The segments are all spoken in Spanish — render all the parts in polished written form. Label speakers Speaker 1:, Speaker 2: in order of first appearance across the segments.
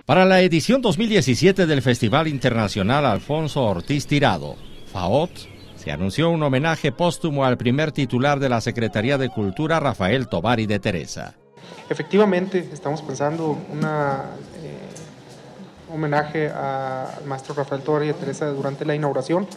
Speaker 1: Para la edición 2017 del Festival Internacional Alfonso Ortiz Tirado, FAOT, se anunció un homenaje póstumo al primer titular de la Secretaría de Cultura, Rafael Tovar y de Teresa.
Speaker 2: Efectivamente, estamos pensando un homenaje al maestro Rafael Tovar y de Teresa durante la inauguración.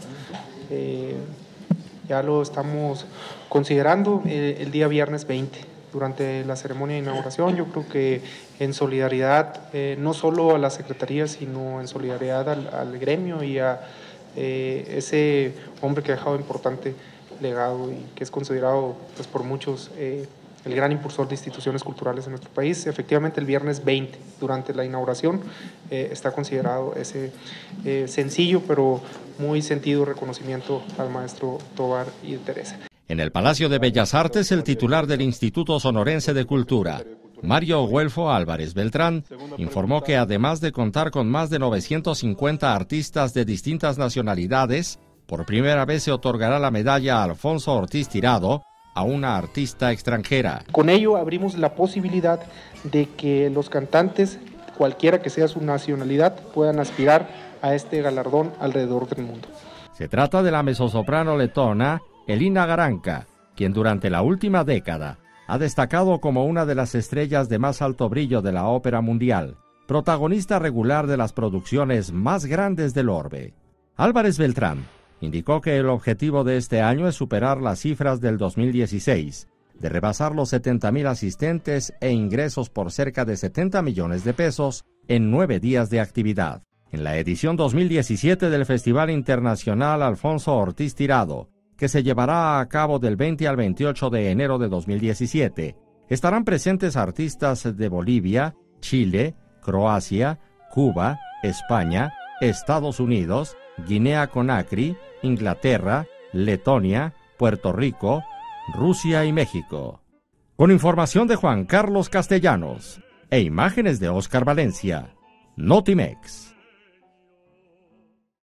Speaker 2: Ya lo estamos considerando el día viernes 20. Durante la ceremonia de inauguración. Yo creo que en solidaridad, no solo a la Secretaría, sino en solidaridad al gremio y a ese hombre que ha dejado importante legado y que es considerado pues, por muchos el gran impulsor de instituciones culturales en nuestro país. Efectivamente, el viernes 20, durante la inauguración, está considerado ese sencillo pero muy sentido reconocimiento al maestro Tovar y de Teresa.
Speaker 1: En el Palacio de Bellas Artes, el titular del Instituto Sonorense de Cultura, Mario Guelfo Álvarez Beltrán, informó que además de contar con más de 950 artistas de distintas nacionalidades, por primera vez se otorgará la medalla Alfonso Ortiz Tirado a una artista extranjera.
Speaker 2: Con ello abrimos la posibilidad de que los cantantes, cualquiera que sea su nacionalidad, puedan aspirar a este galardón alrededor del mundo.
Speaker 1: Se trata de la mezzosoprano letona Elina Garanca, quien durante la última década ha destacado como una de las estrellas de más alto brillo de la ópera mundial, protagonista regular de las producciones más grandes del orbe. Álvarez Beltrán indicó que el objetivo de este año es superar las cifras del 2016, de rebasar los 70,000 asistentes e ingresos por cerca de 70 millones de pesos en 9 días de actividad. En la edición 2017 del Festival Internacional Alfonso Ortiz Tirado, que se llevará a cabo del 20 al 28 de enero de 2017, estarán presentes artistas de Bolivia, Chile, Croacia, Cuba, España, Estados Unidos, Guinea-Conakry, Inglaterra, Letonia, Puerto Rico, Rusia y México. Con información de Juan Carlos Castellanos e imágenes de Oscar Valencia, Notimex.